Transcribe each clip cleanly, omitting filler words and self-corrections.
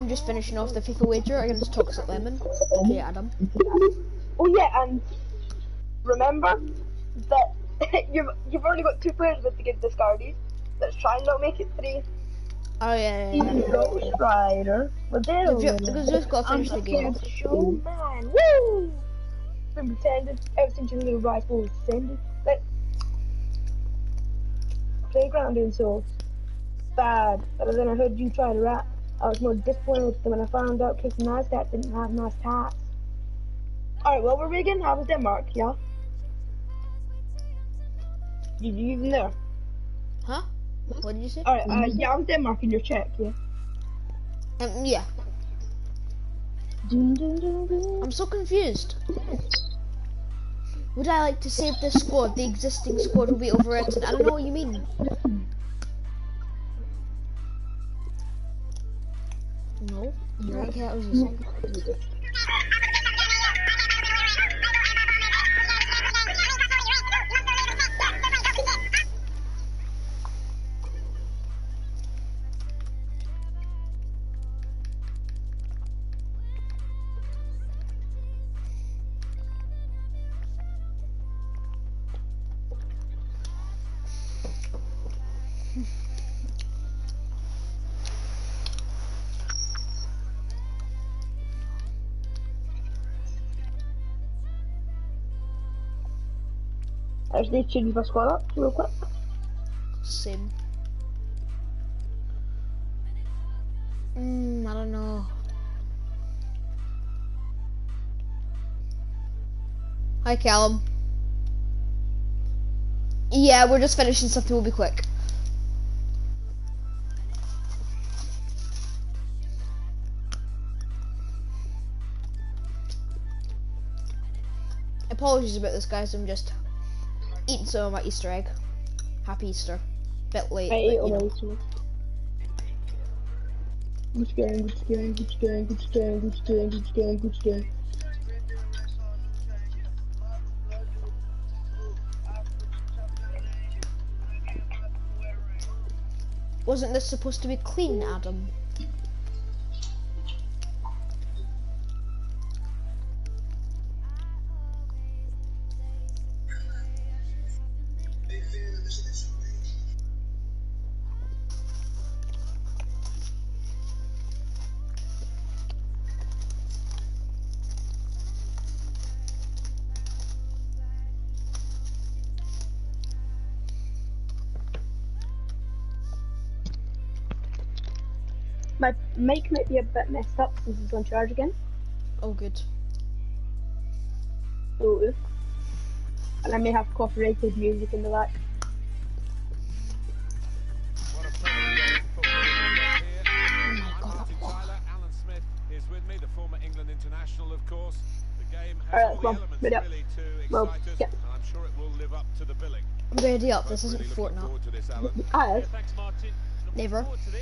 I'm just finishing off the FIFA wager against Toxic Lemon. Okay, Adam. Oh yeah, and remember that you've already got 2 players that to get discarded. Let's try and not make it 3. Oh yeah. Ghost Rider. But they're Because we've got to finish the game off. Show man. Woo! Been pretending ever since your little rifle was descended. Like playground doing so bad. But then I heard you try to rap. I was more disappointed than when I found out Kicking Nasdaq didn't have nice tats. Alright, well we're rigging. How was Denmark, yeah? Did you even there? Huh? What did you say? Alright, yeah, I was Denmark in your check, yeah. Yeah. Dun, dun, dun, dun. I'm so confused. Would I like to save this squad? The existing squad will be overwritten. I don't know what you mean. No. Okay, that was easy. I just need to change my squad up real quick. Same. I don't know. Hi, Callum. Yeah, we're just finishing something. We'll be quick. Apologies about this, guys. I'm just eating some of my Easter egg. Happy Easter. Bit late. I ate all but, my Easter egg. Gucci gang, Gucci gang, Gucci gang, Gucci gang, Gucci gang, Gucci gang, Gucci gang. Wasn't this supposed to be clean, Adam? My mic might be a bit messed up since it's on charge again. Oh, good. So, and I may have copyrighted music in the back. Alright, come on, ready up. Well, yeah. Ready up, this isn't Fortnite. Never.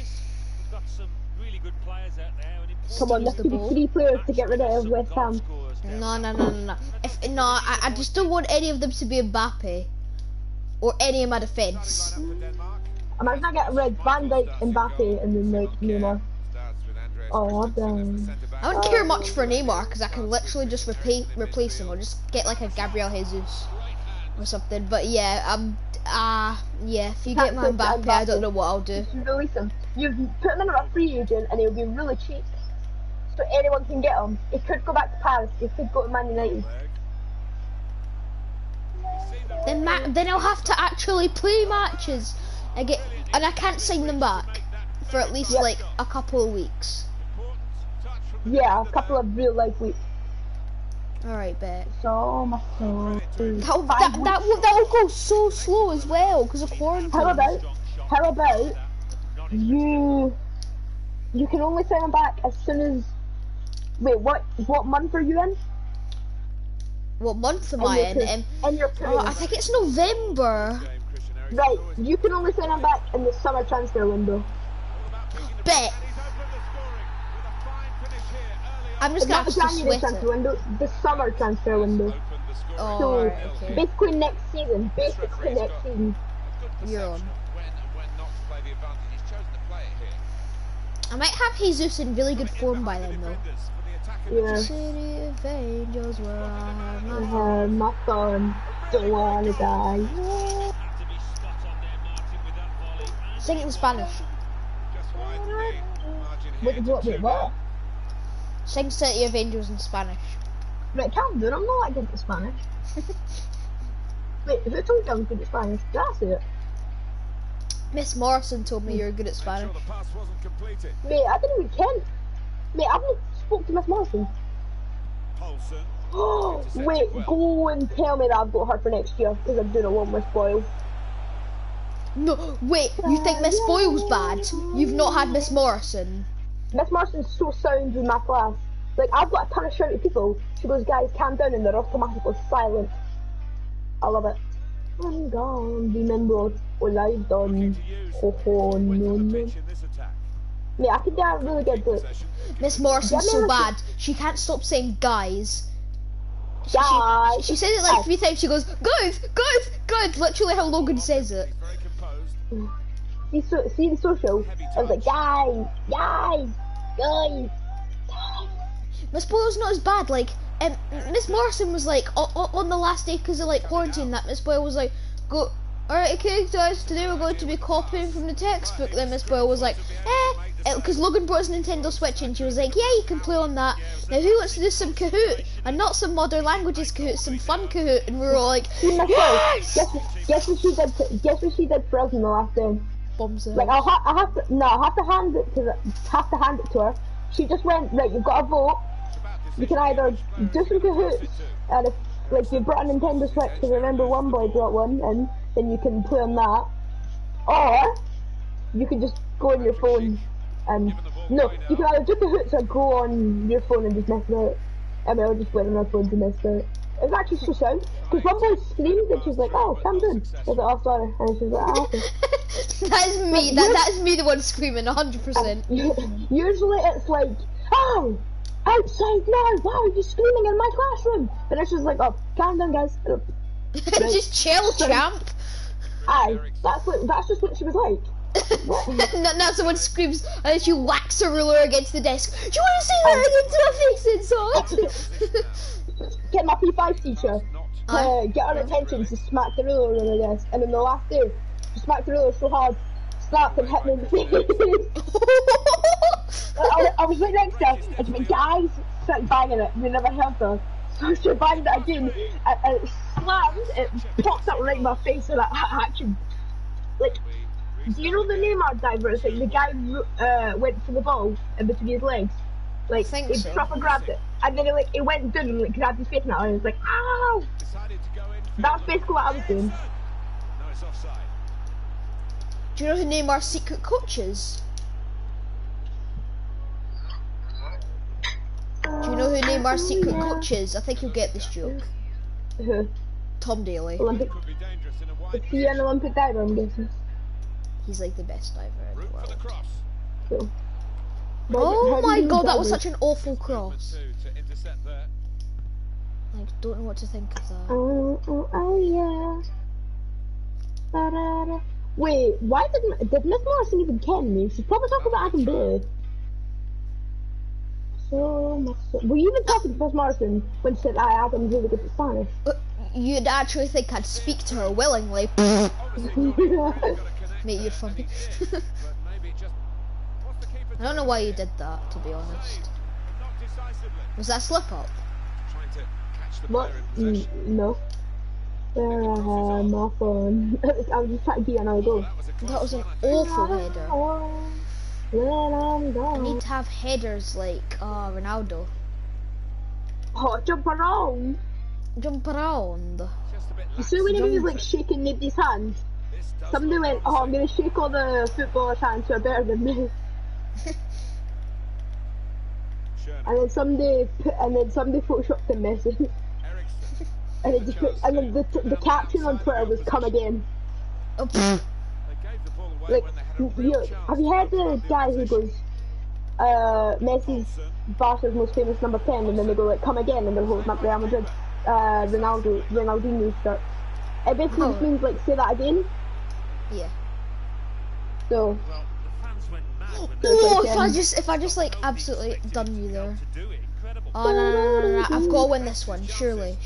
Come on, there could be 3 players to get rid of West Ham. No. I just don't want any of them to be Mbappe. Or any of my defence. Imagine I get rid Van Dijk, Mbappe, and then like Neymar. Oh, damn. I wouldn't care much for Neymar, because I can literally just replace him, or just get like a Gabriel Jesus. Or something, but yeah, yeah, if you get my Mbappe, I don't know what I'll do. Release him. You put him in a free agent and he'll be really cheap. So anyone can get him. He could go back to Paris, he could go to Man United. Then I'll have to actually play matches. And I can't sign them back for at least like a couple of weeks. Yeah, a couple of real life weeks. Alright, bet. So much so. That will go so slow as well because of quarantine. How about you can only send them back as soon as. Wait, what month are you in? What month am I in? I think it's November. Right, you can only send them back in the summer transfer window. Bet. I'm just gonna have to sweat it. Window, the summer transfer window. Oh, so right, okay. basically next season. You're on. I might have Jesus in really good form by then, though. Yeah. City of Angels, where I have my My fun. Don't wanna die. Sing it in Spanish. What? Sing City of Angels in Spanish. Right, calm down, I'm not that good at Spanish. Wait, who told you I was good at Spanish? Did I say it? Miss Morrison told me you're good at Spanish. Mate, I didn't even ken. Mate, I've not spoke to Miss Morrison. Wait, go and tell me that I've got her for next year, because I'm doing a one with Spoil. No, wait, you think Miss Boyle's bad? You've not had Miss Morrison. Miss Morrison's so sound in my class. Like, I've got a ton of shouty people. She goes, guys, calm down, and they're automatically silent. I love it. I'm gone, remember all I've done. Oh, no. Mate, I can do a really good book. Miss Morrison's so bad, she can't stop saying guys. Guys! She says it like 3 times, she goes, guys, guys, guys, literally how Logan says it. See the social? I was like, guys. Miss Boyle's not as bad, like, Miss Morrison was like, on the last day, because of like quarantine, that Miss Boyle was like, alright, okay guys, today we're going to be copying from the textbook. Then Miss Boyle was like, because Logan brought his Nintendo Switch and she was like, yeah, you can play on that. Now who wants to do some Kahoot? And not some modern languages Kahoot, some fun Kahoot. And we were all like, yes! Guess what she did for us in the last day? Bombs like, I have to hand it to her. She just went, right, you've got a vote. You can either do some Kahoots, and if like you brought a Nintendo Switch, because remember one boy brought one, and then you can play on that, or you can just go on your phone and no, you can either do Kahoots or go on your phone and just mess it out. I mean, I just went on my phone to mess it out. It was actually so sound, because one boy screamed and she's like, oh, calm down. I was like, oh, sorry, and she's like, oh, okay. That's me. That's me, the one screaming 100%. Usually it's like, oh, outside now, why are you screaming in my classroom? And it's just like, oh, calm down, guys. Just chill, champ. Aye, that's just what she was like. Now someone screams and then she whacks a ruler against the desk. Do you want to say that against my face, inside? Get my P5 teacher to get her attention to smack the ruler on her desk, and then the last day, she smacked the ruler so hard, slapped and hit me in the face. I was right next to her, and she went, guys, started banging it, we never heard her. So she banged it again, and it slammed, it popped up right in my face, and I actually, like, do you know the Neymar diver? It's like the guy went for the ball in between his legs. Like, he proper grabbed it, and then it went down and like, grabbed his face now, and it was like, ow! That's basically what I was doing. Do you know who Neymar's secret coach is? Do you know who Neymar's secret coach is? I think you'll get this joke. Who? Tom Daly. Olympic. Is he an Olympic diver, I'm guessing? He's like the best diver in the world. Cool. Oh my god, that was such an awful cross. Like, don't know what to think of that. Oh yeah. Da-da-da. Wait, why did Miss Morrison even ken me? She's probably talking about Adam Blue. So much. Were you even talking to Miss Morrison when she said, Adam's really good at Spanish? You'd actually think I'd speak to her willingly. Mate, you're funny. I don't know why you did that, to be honest. Was that slip up? What? No. My phone. I was just trying to get another goal. That was an awful header. I need to have headers like Ronaldo. Oh, jump around! Jump around. You see when he was like shaking Nady's hands? Somebody went, oh, I'm gonna shake all the footballers' hands who are better than me. And then somebody photoshopped the message. And it just put, and then the caption on Twitter was "Come again." Oh, like, have you heard the guy who goes, Messi's Barca's most famous number 10, and then they go like "Come again," and they're holding up Real Madrid, Ronaldinho shirt. It basically just means like say that again. Yeah. So Oh, if I just like absolutely done you there. Oh no. I've got to win this one, surely.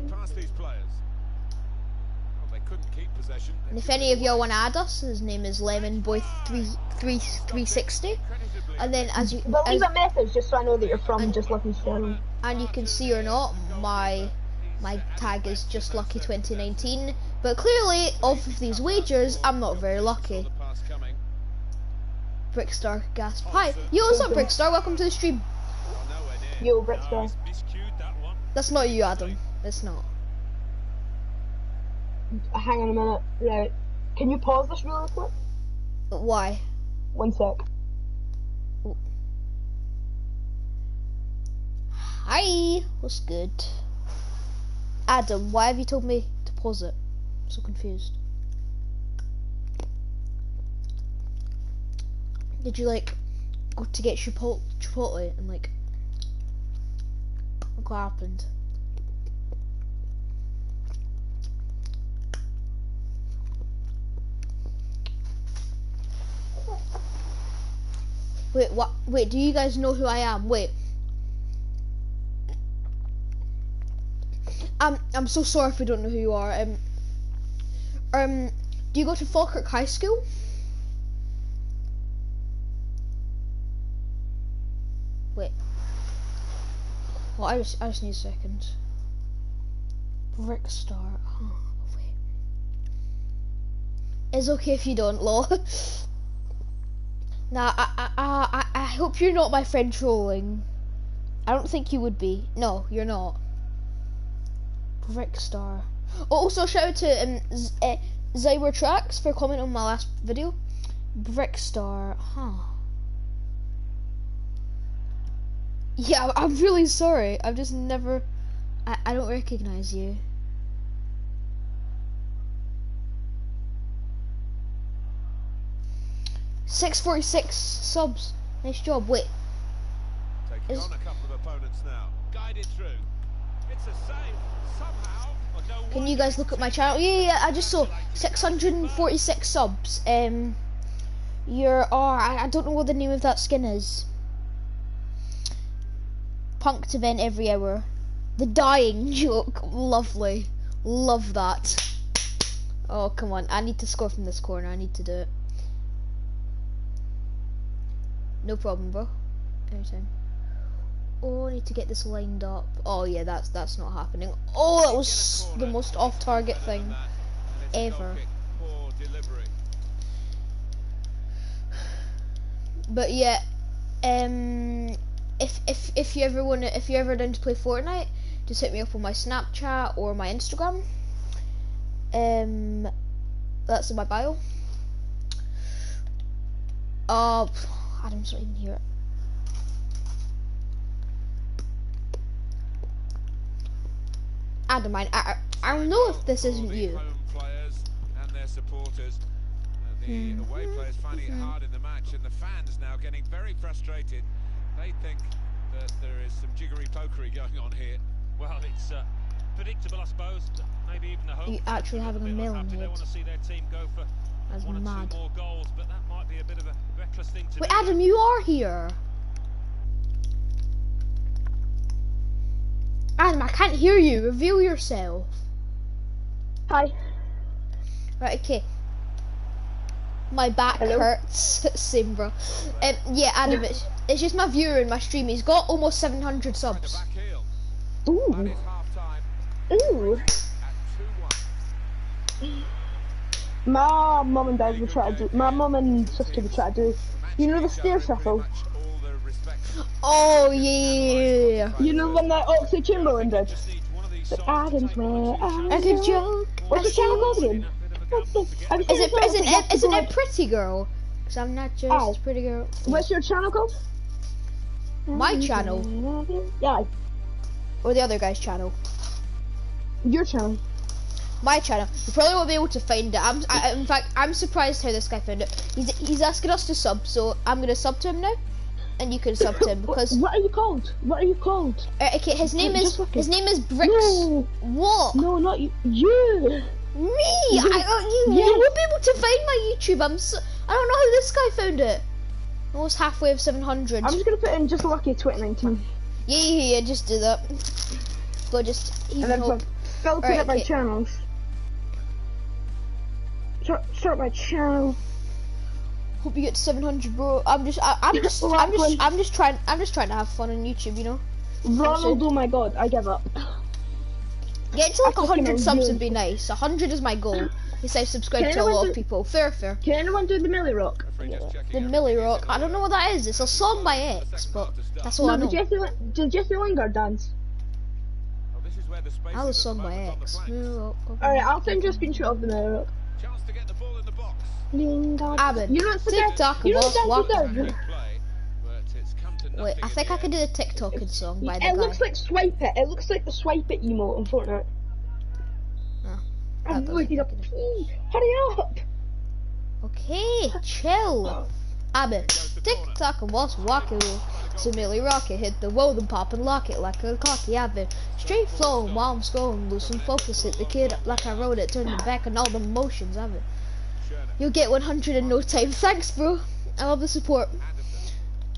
And if any of y'all want to add us, his name is LemonBoy360. And then leave a message just so I know that you're from Just Lucky Stone. And you can see or not, my tag is Just Lucky 2019. But clearly, off of these wagers, I'm not very lucky. Brickstar Gasp. Hi, yo, what's up, Brickstar? Welcome to the stream. Yo, Brickstar. That's not you, Adam. It's not. Hang on a minute. Right. Can you pause this really quick? Why? 1 sec. Hi, what's good? Adam, why have you told me to pause it? I'm so confused. Did you like go to get Chipotle and like what happened? Wait, what? Wait, do you guys know who I am? Wait. I'm so sorry if we don't know who you are. Do you go to Falkirk High School? Wait. Well, I just need a second. Brickstar. Oh, wait. It's okay if you don't, lol. Nah, I hope you're not my friend trolling. I don't think you would be. No, you're not. Brickstar. Oh, also shout out to Zywer Tracks for commenting on my last video. Brickstar, huh? Yeah, I'm really sorry. I've just never. I don't recognize you. $646 subs. Nice job. Wait. Taking on a couple of opponents now. Guided through. It's a save somehow. Can you guys look at my channel? Yeah, I just saw 646 subs. I don't know what the name of that skin is. Punked event every hour. The dying joke. Lovely. Love that. Oh, come on. I need to score from this corner. I need to do it. No problem, bro. Anytime. Oh, I need to get this lined up. Oh yeah, that's not happening. Oh, that was the most off-target thing ever. But yeah, if you ever down to play Fortnite, just hit me up on my Snapchat or my Instagram. That's in my bio. Adam's not even here. Adam, I don't know if this isn't you. Home players and their supporters. The away players finding it hard in the match, and the fans now getting very frustrated. They think that there is some jiggery pokery going on here. Well, it's predictable, I suppose. Maybe even the home. You actually having a million They want to see their team go for That's one mad. or two more goals, but that might be a bit of a reckless thing to Wait, do. Adam, you are here. Adam, I can't hear you. Reveal yourself. Hi. Right, okay. My back hurts. Same, bro. Yeah, Adam, it's just my viewer in my stream. He's got almost 700 subs. Back heel. Ooh. That is half time Ooh. at 2-1. My mum and dad would try to do. My mum and sister would try to do. You know the stair shuffle? Oh yeah. You know when that Oxley Chamberlain did? But Adam's where As a joke. What's the channel called again? Isn't it Pretty Girl? Because I'm not just Pretty Girl. What's your channel called? My channel. Yeah. Or the other guy's channel. Your channel. My channel. You probably won't be able to find it. In fact, I'm surprised how this guy found it. He's asking us to sub, so I'm gonna sub to him now, and you can sub to him because. What are you called? What are you called? Okay, his name is Bricks. No. What? No, not you. You. Me? You won't be able to find my YouTube. I don't know how this guy found it. Almost halfway of 700. I'm just gonna put in just lucky 2019. Yeah, just do that. Go just And even then hope. filter Alright, it by okay. channels. Sort by channel. Hope you get to 700, bro. I'm just trying to have fun on YouTube, you know. Ronald, oh my god, I give up. Get to like I fucking 100 subs do. would be nice. 100 is my goal. Yes, I've subscribed Can to a anyone lot do- of people. Fair. Can anyone do the Millie Rock? Referee just checking The out Millie the Rock. I don't know what that is. It's a song by X, but that's all I No, know. did Jesse Lingard dance? Oh, this is where the space That was is a at the song by moment on the X. flanks. Alright, I'll send you a screenshot of the Millie Rock. Chance to get the ball in the box. Lingard. Abbott. You know what's the TikTok You know was what walking. dance Big play, but it's come to Wait, nothing I in think the I can end. do the TikToking song by the It guy. looks like Swipe It. It looks like the Swipe It emote on Fortnite. Oh, I'm that waiting up. Hurry up! Okay, chill. Abbott. TikTok and was walking. So Millie Rocket hit the road and pop and lock it like a cocky Abbott. Straight flowing while I'm scrolling, losing focus. Hit the kid up like I wrote it, turning back on all the motions of it. You'll get 100 in no time. Thanks, bro. I love the support. Anderson.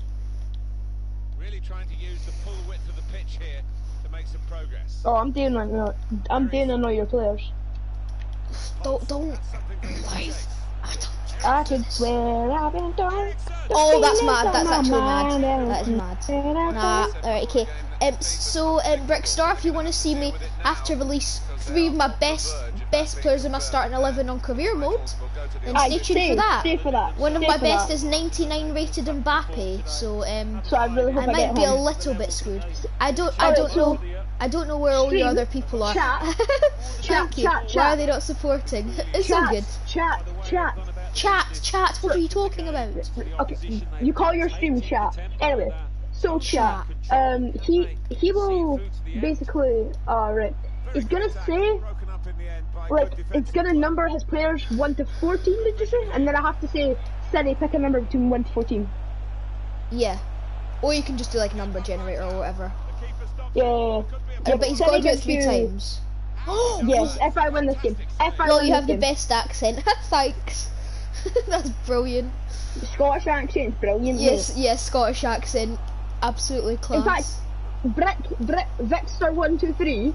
Really trying to use the full width of the pitch here to make some progress. Oh, I'm doing that. I'm doing on all your players. Don't. Something very Why? nice. I could swear I've been done. Oh, that's mad. That's actually mad. That is mad. Nah. Alright, okay. So, Brickstar, if you want to see me after release 3 of my best players in my starting 11 on career mode, then stay tuned for that. Stay for that. One of Stay my for best that. is 99 rated Mbappe. So, So I really hope I I get might be a him. little bit screwed. I don't Alright, so know where all your stream, other people are. chat, Thank you. chat. Why are they not supporting? It's all good. Chat. Chat. What are you talking about? Okay, you call your stream chat. Anyway, so chat. He will basically, right. He's gonna say, Broken up in the end by like, good it's gonna number his players 1 to 14, did you say? And then I have to say, City, pick a number between 1 to 14. Yeah. Or you can just do like number generator or whatever. Yeah. But he's got to do it 3 times. Yes, if I win this game. If I Well, win you this have the game. best accent. Thanks. That's brilliant. Scottish accent's brilliant. Yes, Scottish accent. Absolutely class. In fact, Victor123,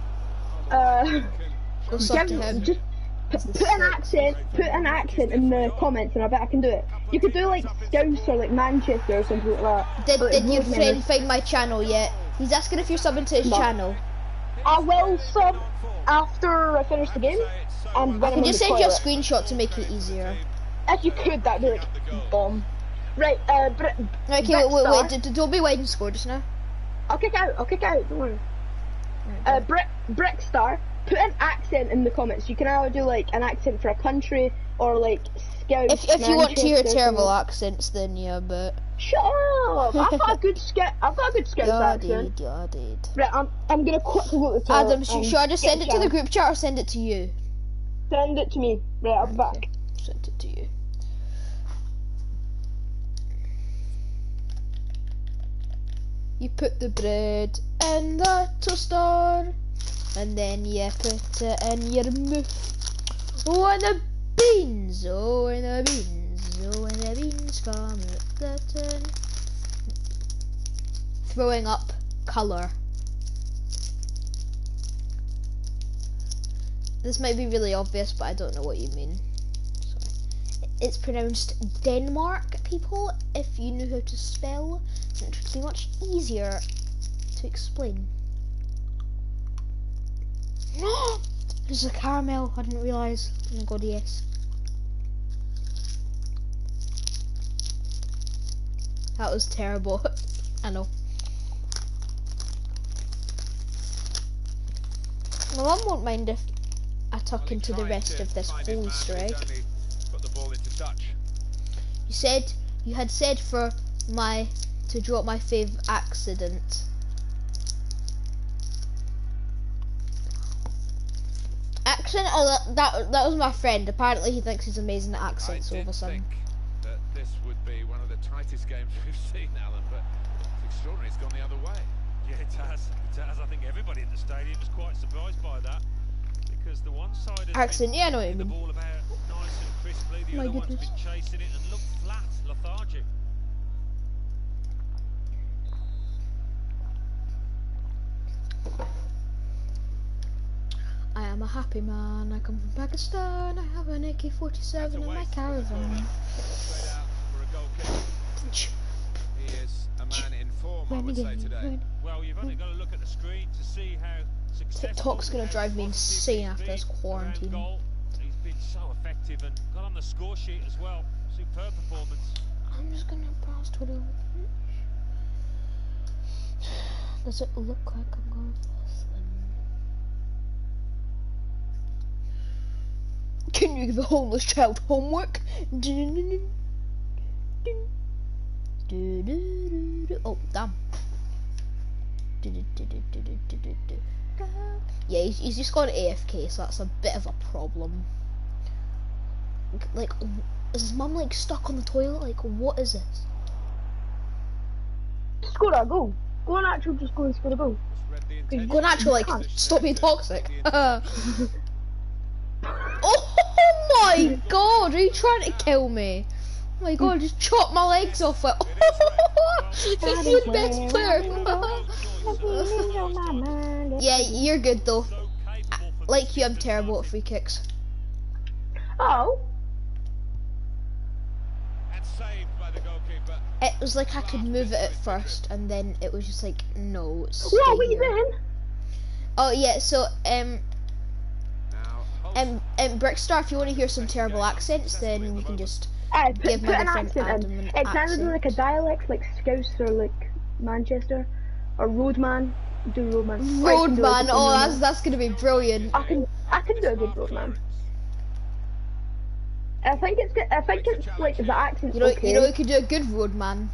Go suck to him. just put an accent in the comments, and I bet I can do it. You could do like Scouse or like Manchester or something like that. Did But your road friend names. find my channel yet? He's asking if you're subbing to his No. channel. I will sub after I finish the game, and when I I'm can on just the send you a toilet. screenshot to make it easier. If you could, that'd be like bomb. Right, Okay, Brickstar. wait, don't be waiting to score just now. I'll kick out, don't worry. Brickstar, put an accent in the comments. You can either do like an accent for a country or like Scouse. If you want to hear Manchester, terrible something. accents, then yeah, but... Shut up! I've got a good Scouse accent. Yeah, did. Right, I'm gonna quickly go to the toilet Adam, and should I just send get it to the showered. group chat or send it to you? Send it to me. Right, I'll be back. Send it to you. You put the bread in the toaster, and then you put it in your mouth. Oh, and the beans, oh, and the beans, oh, and the beans come out the tin. Throwing up colour. This might be really obvious, but I don't know what you mean. Sorry. It's pronounced Denmark, people, if you knew how to spell. It would be much easier to explain. There's a caramel, I didn't realise. Oh my god, yes. That was terrible. I know. My mum won't mind if I tuck into the rest of this whole Easter egg. Put the ball into touch. You had said for to drop my fave accident. Accent? Oh, that was my friend. Apparently he thinks he's amazing at accents all of a sudden. Think that this would be one of the tightest games we've seen, Alan, but it's extraordinary. It's gone the other way. Yeah, it has. I think everybody in the stadium was quite surprised by that, because the one side has Accent, been yeah, I know what you the mean. ball about nice and crisply, the My other one's goodness. been chasing it and looked flat, lethargic. I'm a happy man. I come from Pakistan. I have an AK-47 in my caravan. Straight out for a goal kick. He is a man in form, I would say, today. Well, you've only got to look at the screen to see how successful. TikTok's gonna drive me insane after this quarantine. Goal. He's been so effective and got on the score sheet as well. Superb performance. I'm just gonna browse Twitter. Does it look like I'm going listen? Can you give a homeless child homework? Oh, damn. Yeah, he's just got AFK, so that's a bit of a problem. Like, is his mum like stuck on the toilet? Like, what is this? Score a goal. Go on, actual, just go and score a goal. Go and actually like stop being toxic. Oh my god, are you trying to kill me? Oh my god, just chop my legs off it. He's the best player. Yeah, you're good though. Like you, I'm terrible at free kicks. Oh. And saved by the goalkeeper. It was like I could move it at first, and then it was just like, no, stay What were you here. doing? Oh yeah, so Now, Brickstar, if you want to hear some terrible accents, then you can just give Put my an other friend accent Adam in. an It's either accent. like a dialect, like Scouse or like Manchester, or Roadman. Do Roadman. Or I can do like Roadman, a oh Roadman. that's gonna be brilliant. I can do a good Roadman. I think it's good. I think it's like the accent's okay. You know who could do a good Roadman?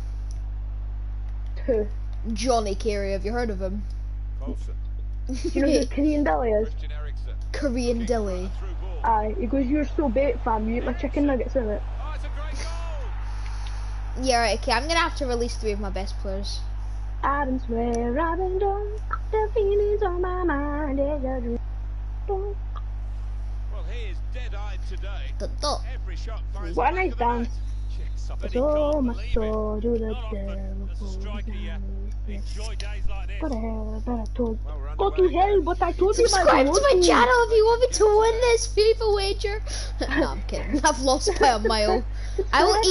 Who? Johnny Carey, have you heard of him? Paulson. You know who Korean Deli is? Christian Eriksen. Korean Dilly. Through ball. Aye, he goes, "You're so bait, fam. You eat my chicken nuggets with it." Oh, it's a great goal! Yeah, right, okay, I'm gonna have to release 3 of my best players. Adams where I've been done. The feelings on my mind is a dream. Well, he is dead-eyed today. Duh. Every shot finds What a the back nice of the dance. net. Yes, I bet he So can't much believe it. so do the Not often as a striker, you enjoy days like this. What the hell, but I told Well, we're go to underway hell, again. but I told you Subscribe to my goal. channel if you want me to win this FIFA wager. No, I'm kidding. I've lost by a mile. I will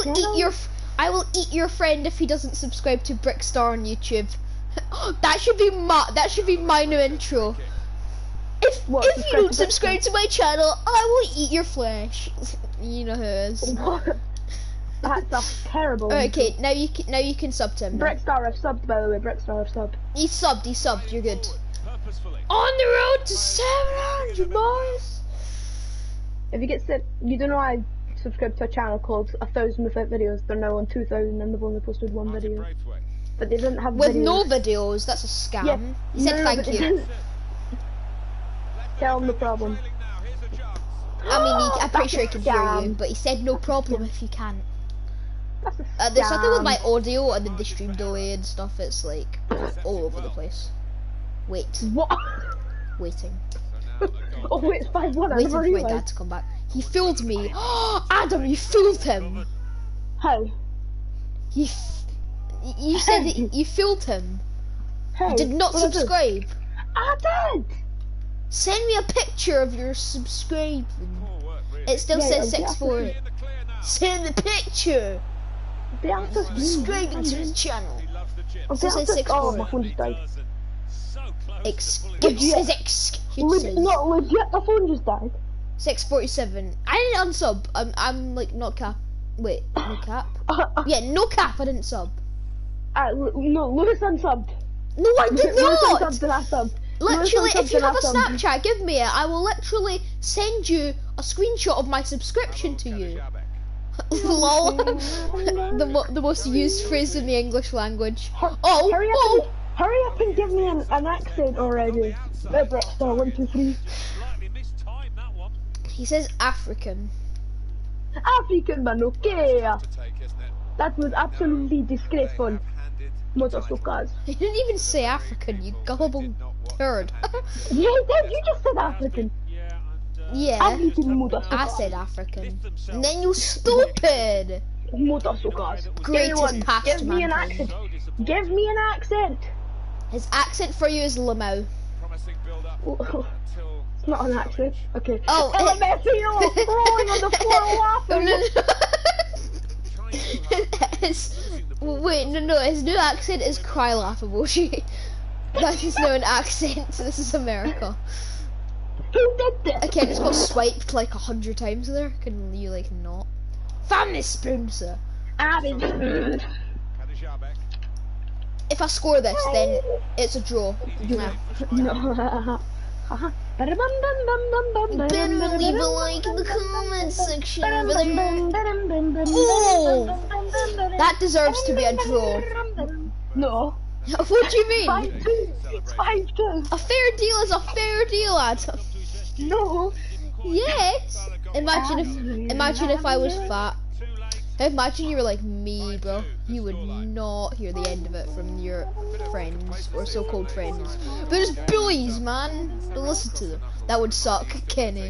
eat your friend if he doesn't subscribe to Brickstar on YouTube. That should be my new intro. If What, you don't subscribe subscribe to my channel, I will eat your flesh. You know who it is. What? That's a terrible. Okay, now you can sub to him. Brickstar have subbed, by the way. Brickstar have subbed. He subbed. You're good. Purposefully. On the road to 700, boys. If you get sick, you don't know I subscribed to a channel called 1,000 Without Videos. They're now on 2,000 and they've only posted 1 Martin video. Braithwaite. But they didn't have With videos. no videos, that's a scam. Yeah, He said no, thank but they you. didn't. Tell him the problem. Trailing now. Here's a chance. I mean, I'm pretty That's sure a he can hear you, scam. but he said no problem if you can't. That's a There's something with scam. my audio and then the stream delay and stuff. It's like all over the place. Waiting. So now a goal. Oh wait, it's 5-1. I Waiting never for my realised. dad to come back. He fooled me. Adam, you fooled him. How? You said that you fooled him. How? You did not What did I do? subscribe. I did. Send me a picture of your subscribing. Poor work, really. It still Yeah, says yeah, 6-4. In the clear now. Send the picture. The answer's Subscribing to his channel. He loves the chips. Oh, the Still says answer's 6-4. oh, my phone just died. So close to Excuses, excuses. Not legit, the phone just died. 647. I didn't unsub. I'm like not cap. Wait, no cap. Yeah, no cap. I didn't sub. No, Lewis unsubbed. No, I did Lewis not. unsubbed and I subbed. Literally, Lewis if you unsubbed have a and I subbed. Snapchat, give me it. I will literally send you a screenshot of my subscription to you. Lol. the most used phrase in the English language. Oh, Hurry up and give me an accent already. Brickstar 1, 2, 3. slightly mistimed that one. He says African. African man, okay. To take, isn't it? That was absolutely disgraceful. Handed. Motherfuckers. He didn't even say African, you gullible turd. Yeah, Dad, you just said African. Yeah, and Yeah, African I motherfucker. said African. And then you stupid. Motherfuckers. Greatest past Give me an mankind. accent. so disappointing. Give me an accent. His accent for you is Lamau. Promising build up until Not an accident. Okay. Oh, LMFAO rolling on the floor Oh, laughing. Wait, no, his new accent is cry laugh emoji. That is now an accent. This is America. Who did this? Okay, I just got swiped like 100 times there. Can you like not? Family spoon, sir. Abby. If I score this, then it's a draw. Yeah. No. Better leave a like in the comment section over there. Oh, that deserves to be a draw. No. What do you mean? 5-2. It's 5-2. A fair deal is a fair deal, Adam. No. Yes. Imagine if I was fat. Imagine you were like me, bro. You would not hear the end of it from your friends, or so-called friends. They're just bullies, man. Don't listen to them. That would suck, Kenny.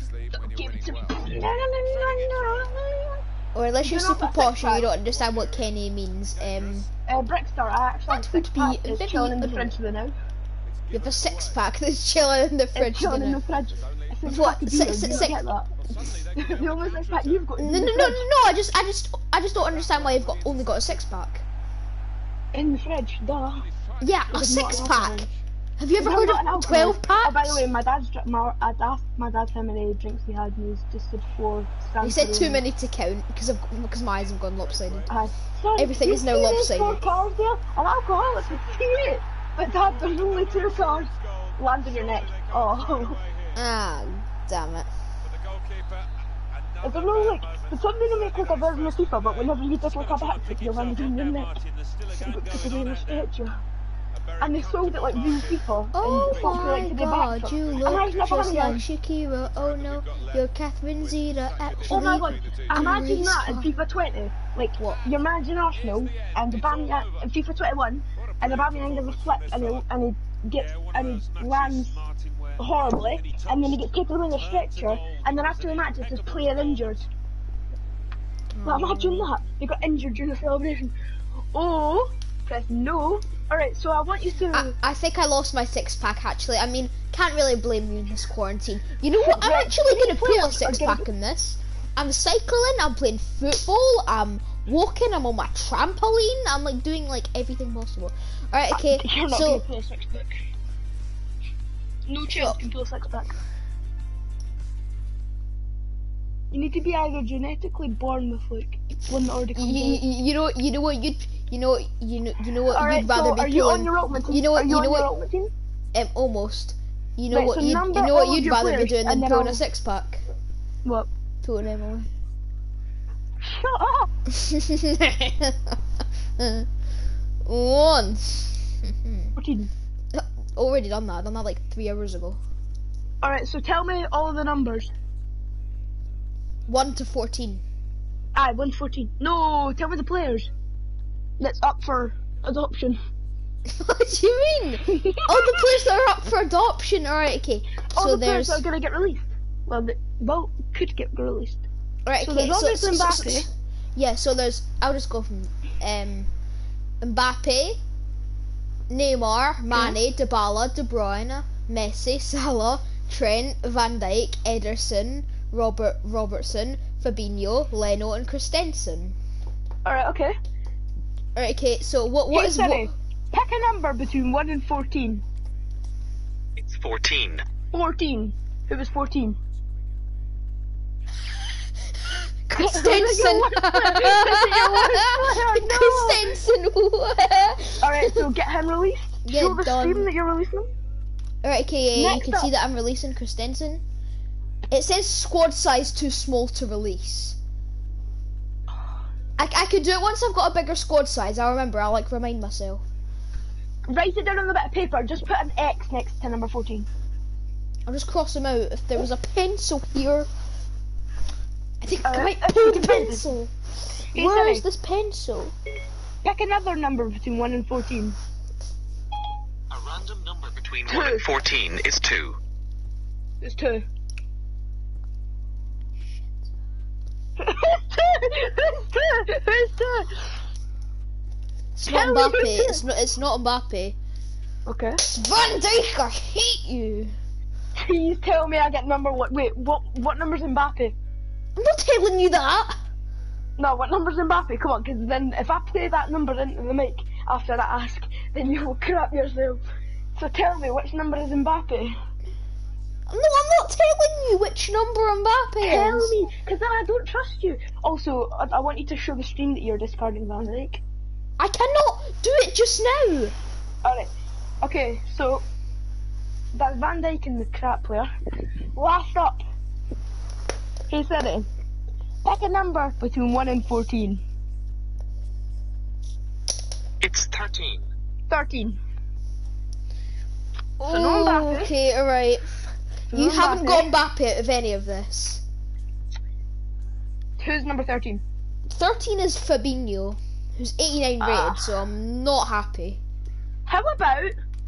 Or unless you're super posh and you don't understand what Kenny means. Brickstar, I actually That would be very chilling in the annoying. fridge with now. You have a six-pack that's chilling in the It's fridge. chilling in the Now. fridge. It's a What? pack of Six- beer, six- you six- don't get that. The only six-pack you've got is No, in no, the no, fridge. no! I just don't understand why you've only got a six-pack. In the fridge, duh. Yeah, a It's not six-pack. alcohol. Have you ever It's heard not of alcohol. 12 packs? Oh, by the way, I'd asked my dad how many drinks he had, and he's just said 4. He said too many to count because my eyes have gone lopsided. Sorry, Everything you is now see these lopsided. 4 cars there? An alcoholic would see it. But Dad, there's only 2 cars. Land on your neck. Oh. Ah, damn it. I don't know, like, there's something to make like a version of FIFA, but whenever you just look up at it, you'll land on your neck. Because they respect you. And they sold it like real FIFA. Oh and my like, god, you and I look never just had like one. Shakira. Oh no, you're Catherine Zeta. Actually, Oh my god, imagine that in Amazing. FIFA 20. Like, What? you're managing Arsenal, and Aubameyang in FIFA 21, and Aubameyang does a flip, and he lands horribly, and then he gets taken away in a stretcher, and then after the match it's this player injured. Now imagine that, you got injured during the celebration. Oh, press no. Alright, so I want you to... I think I lost my six-pack actually. I mean, can't really blame you in this quarantine. You know what? I'm actually gonna pull a six-pack in this. I'm cycling, I'm playing football, I'm walking, I'm on my trampoline, I'm like doing like everything possible. Alright, okay, You're not so gonna pull a six-pack. No chance can pull a six-pack. You need to be either genetically born with like one that already comes out. you know what Alright, you'd rather so be are you pulling. on your ultimate team? You know what? Are You on know your what? ultimate team? Almost. You know Right, what? so You number know all what of you'd your rather be players, doing and than then pulling a I'll- six-pack. What? Pulling Emily. Shut up! Once. 14. Already done that. I done that like 3 hours ago. Alright, so tell me all of the numbers. 1 to 14. Aye, 1 to 14. No, tell me the players. That's up for adoption. What do you mean? All the players that are up for adoption. Alright, okay. All So the players there's. that are gonna get released. Well, could get released. Alright, so okay. there's obviously Mbappe. Yeah, so there's. I'll just go from. Mbappe, Neymar, Mane, Dybala, De Bruyne, Messi, Salah, Trent, Van Dijk, Ederson, Robertson, Fabinho, Leno, and Christensen. Alright, okay. Alright, okay. So what Hey, is Sonny, what? pick a number between 1 and 14. It's 14. 14. Who was 14? Christensen. Christensen. Alright, so get him released. Yeah, Show the done. stream that you're releasing him. Alright, okay, yeah, you Next can see up. that I'm releasing Christensen. It says squad size too small to release. I could do it once I've got a bigger squad size. I'll remember, I'll like remind myself. Write it down on a bit of paper. Just put an X next to number 14. I'll just cross them out. If there was a pencil here, I think I Alright, might pull the okay, pencil. pencil. Hey, Where Sonny, is this pencil? pick another number between 1 and 14. A random number between 1 and 14 is 2. It's 2. Who's 2? It's not Tell me Mbappe. who's two. It's not Mbappe. Okay. It's Van Dijk. I hate you. Please tell me I get number what? Wait, what number's Mbappe? I'm not telling you that. No, what number's Mbappe? Come on, because then if I play that number into the mic after I ask, then you will crap yourself. So tell me, which number is Mbappe? No, I'm not telling you which number Mbappe is. Tell me, because then I don't trust you. Also, I want you to show the stream that you're discarding Van Dijk. I cannot do it just now. Alright, okay, so that's Van Dijk and the crap player. Last up, hey Siri, pick a number between 1 and 14. It's 13. 13. So no Mbappe. Okay, alright. So You no haven't Mbappe. got Mbappe out of any of this. Who's number 13? 13 is Fabinho, who's 89 rated, so I'm not happy. How about,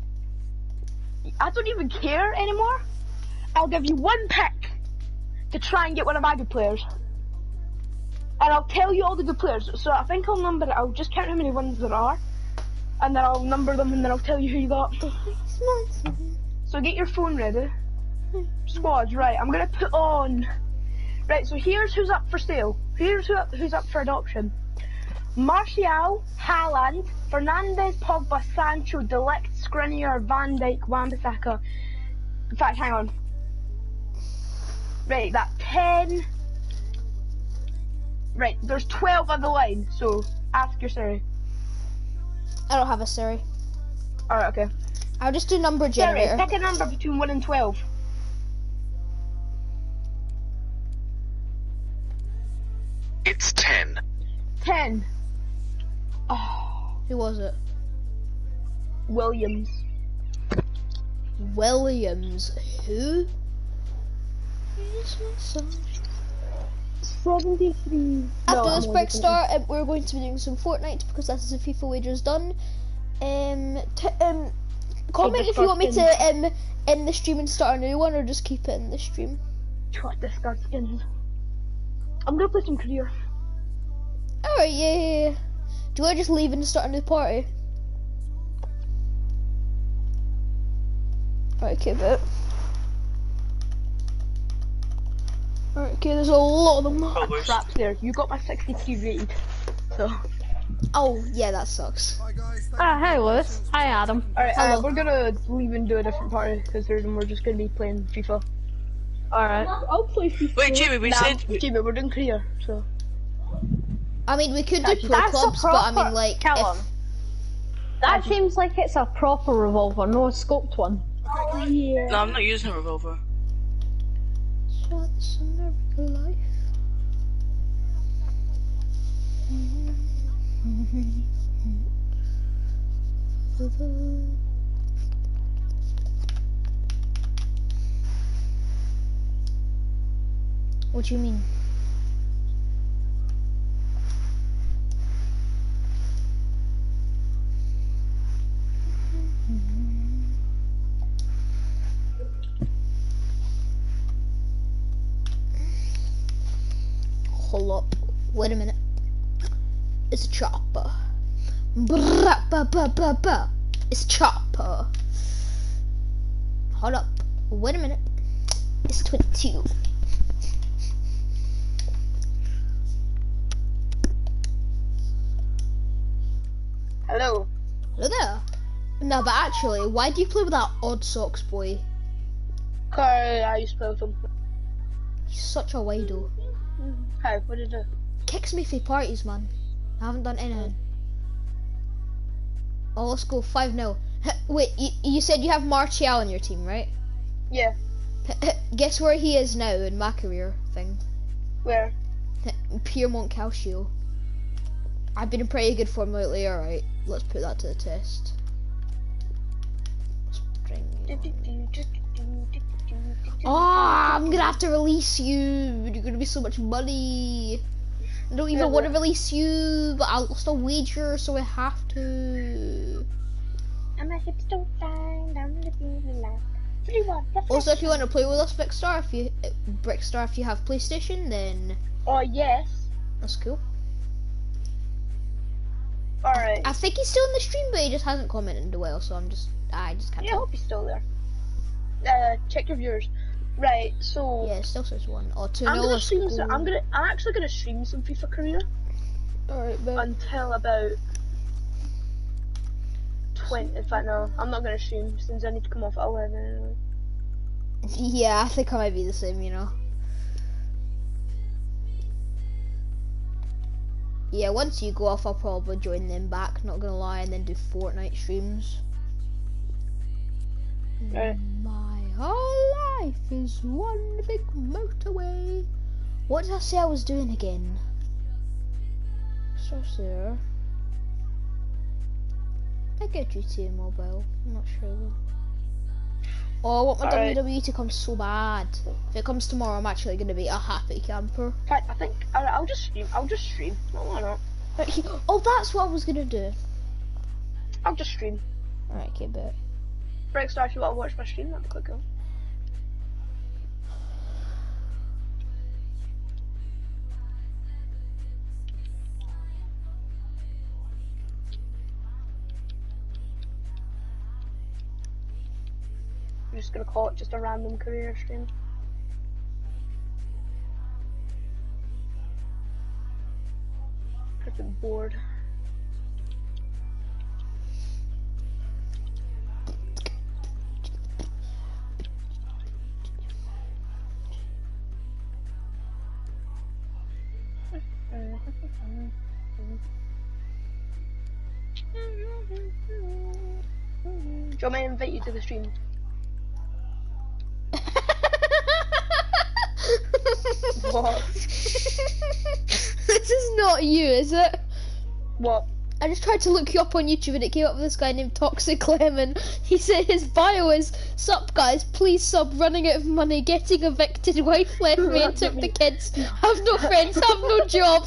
I don't even care anymore. I'll give you one pick to try and get one of my good players. And I'll tell you all the good players. So I think I'll just count how many ones there are. And then I'll number them and then I'll tell you who you got. So get your phone ready. Squads, right, I'm gonna put on. Right, so here's who's up for sale. Here's who's up for adoption. Martial, Haaland, Fernandes, Pogba, Sancho, De Ligt, Skriniar, Van Dijk, Wan-Bissaka. In fact, hang on. Right, that 10. Right, there's 12 on the line, so ask your Siri. I don't have a Siri. Alright, okay. I'll just do number Siri, generator. pick a number between 1 and 12. It's 10. 10. Oh, Who was it? Williams. Williams. Who? Here's my son. 73. After this break start, we're going to be doing some Fortnite because that is the FIFA wagers done. Comment if you want me to end the stream and start a new one, or just keep it in the stream. What discard skins? I'm gonna play some career. Alright, yeah. Do you want to just leave and start a new party? Right, okay, but. Alright, okay, there's a lot of them. Traps there. You got my 63 rated. So. Oh, yeah, that sucks. Hey Lewis. Hi Adam. Alright, Hello. we're gonna leave and do a different party because we're just gonna be playing FIFA. Alright. I'll play FIFA. Wait, Jimmy, we said. Jimmy, we're doing career, so. I mean, we could do That's pro a clubs, but I mean, proper- like, Callum. That seems like it's a proper revolver, no a scoped one. Yeah. No, I'm not using a revolver. Shots in every life. What do you mean? Hold up. Wait a minute. It's a chopper. Brah-ba-ba-ba-ba. It's a chopper. Hold up. Wait a minute. It's 22. Hello. Hello there. No, but actually, why do you play with that odd socks boy? I used to play with him. He's such a wido. How? What did you do? Kicks me for parties, man. I haven't done anything. Oh, let's go 5-0. Wait, you said you have Martial on your team, right? Yeah. Guess where he is now in my career thing? Where? Piermont Calcio. I've been in pretty good form lately, alright. Let's put that to the test. I'm gonna have to release you. You're gonna be so much money. I don't even want to release you, but I lost a wager, so I have to. I'm a hipster flying down the life. Also, if you want to play with us, Brickstar, if you have PlayStation, then Oh yes. that's cool. Alright. I think he's still in the stream, but he just hasn't commented in a while, so I just can't Yeah, I tell. hope he's still there. check your viewers. Right, so Yeah, it still says 1. Or 2 I'm gonna 0 stream. score. I'm actually gonna stream some FIFA career Alright, bet. until about 20. In fact, no, I'm not gonna stream since I need to come off at 11. Anyway. Yeah, I think I might be the same, you know. Yeah, once you go off, I'll probably join them back, not gonna lie, and then do Fortnite streams. Right. My whole life is one big motorway. What did I say I was doing again? So, sir. I get GTA Mobile. I'm not sure though. Oh, I want my Alright. WWE to come so bad. If it comes tomorrow, I'm actually gonna be a happy camper. In fact, I think I'll just stream. Well, why not? Oh, that's what I was gonna do. I'll just stream. Alright, okay, bet. Breakstar, if you want to watch my stream, that'd be quite cool. I'm just gonna call it just a random career stream. Pretty bored. Do you want me to invite you to the stream? What? This is not you, is it? What? I just tried to look you up on YouTube and it came up with this guy named Toxic Lemon. He said his bio is, "Sup guys, please sub, running out of money, getting evicted, wife left me and took the kids, have no friends, have no job."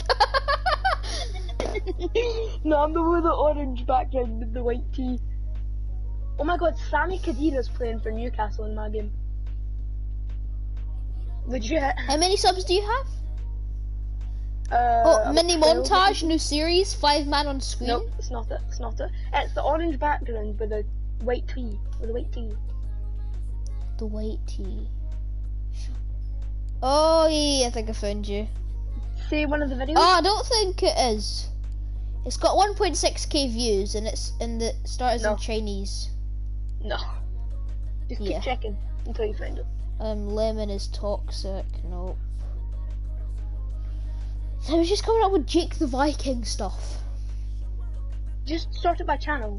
No, I'm the one with the orange background with the white tee. Oh my god, Sami Khedira's playing for Newcastle in my game. Legit. How many subs do you have? About Mini 12, I montage, think. new series, 5 man on screen. Nope, it's not it. It's not it. It's the orange background with a white tee. With a white tee. The white tee. Oh yeah, I think I found you. See one of the videos? Oh, I don't think it is. It's got 1.6k views and it's in the starters No. in Chinese. No. Just keep Yeah. checking until you find it. Lemon is toxic. Nope. So he's just coming up with Jake the Viking stuff. Just sort it by channel.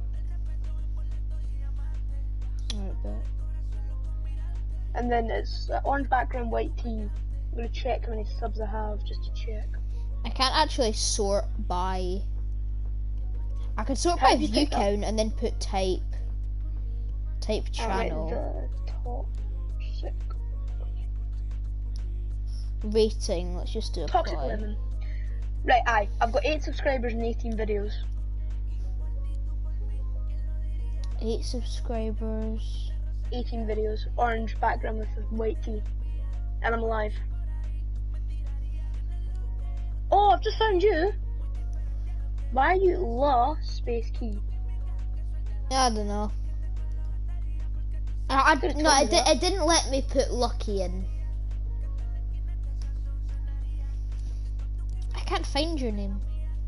Alright, bet. And then it's orange background, white tee. I'm gonna check how many subs I have just to check. I can't actually sort by. I can sort How by do you view pick up? count and then put type. Type Alright, channel. the top six. Rating. Let's just do Toxic apply. Lemon. Right, I've got 8 subscribers and 18 videos. 8 subscribers. 18 videos. Orange background with a white tee. And I'm alive. Oh, I've just found you. Why are you La Space Key? I don't know. I Could've no, told me that. it didn't let me put Lucky in. I can't find your name.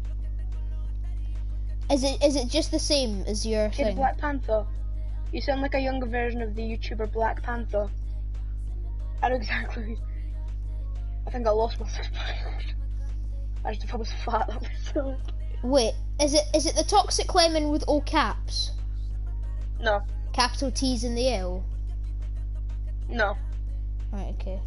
Is it just the same as your Kid thing? Black Panther. You sound like a younger version of the YouTuber Black Panther. I know exactly. I think I lost myself. I just if I was fat, that would so. Wait, is it the Toxic Lemon with all caps? No, Capital T's in the L? no. Right, okay.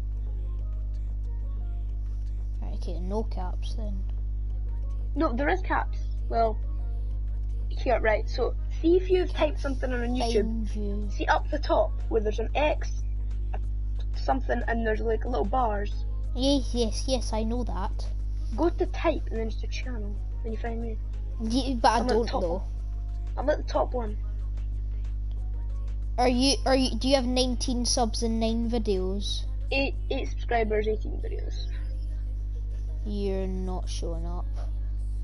Right, okay, no caps then. No, there is caps. Well, here, right. So, see if you've typed something on YouTube. Find you. See up the top where there's an X, something, and there's like little bars. Yes, I know that. Go to type and then just a channel. Then you find me. Yeah, but I I'm at the don't top. though. I'm at the top one. Do you have 19 subs and 9 videos? 8 subscribers, 18 videos. You're not showing up.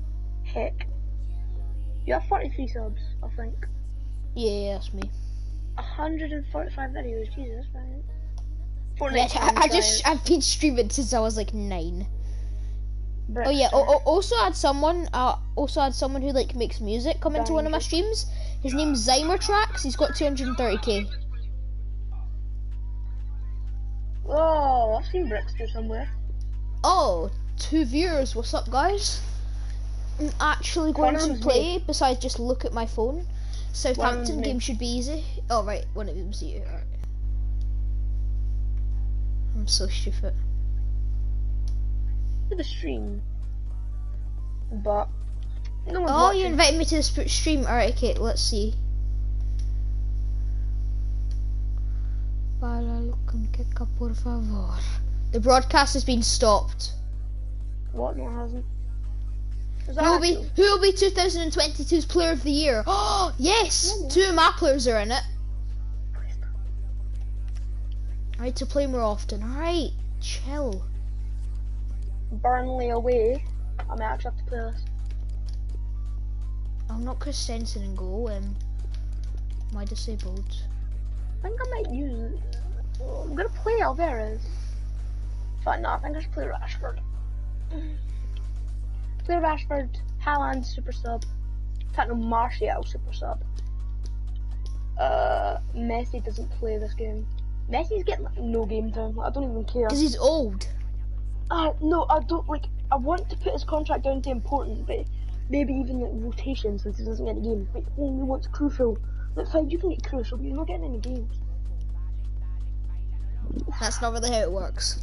Heck. You have 43 subs, I think. Yeah, that's me. 145 videos, Jesus, right? Yeah, Fortnite I've been streaming since I was like 9. Brickster. Oh yeah. Also had someone who like makes music come into one of my streams. His name's Zymer Tracks. He's got 230k. Oh, I've seen Brickster somewhere. Oh, 2 viewers. What's up, guys? I'm actually going to play. Besides just look at my phone. Southampton game should be easy. Oh right, one of them's you. Alright. I'm so stupid. To the stream, but no one's Oh, watching. you invited me to the stream. Alright, okay, let's see. The broadcast has been stopped. What? No, it hasn't. Who will be 2022's Player of the Year? Oh yes, 2 of my players are in it. I need to play more often. Alright, chill. Burnley away. I might actually have to play this. I'm not Christensen in goal. Am I disabled? I think I might use it. I'm gonna play Alvarez. But no, I think I should play Rashford. Play Rashford, Haaland super sub, Tottenham Martial super sub. Messi doesn't play this game. Messi's getting like, no game time. I don't even care. Because he's old. No, I don't like. I want to put his contract down to important, but maybe even like rotation since he doesn't get a game. But he only wants crucial. Like fine, you can get crucial, but you're not getting any games. That's not really how it works.